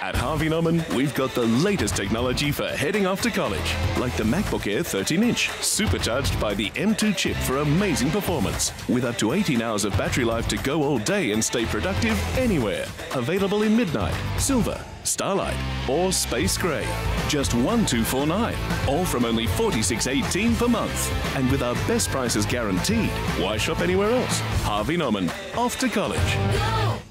At Harvey Norman, we've got the latest technology for heading off to college, like the MacBook Air 13-inch, supercharged by the M2 chip for amazing performance, with up to 18 hours of battery life to go all day and stay productive anywhere. Available in Midnight, Silver, Starlight, or Space Grey. Just $1,249, all from only $46.18 per month. And with our best prices guaranteed, why shop anywhere else? Harvey Norman, off to college. Go!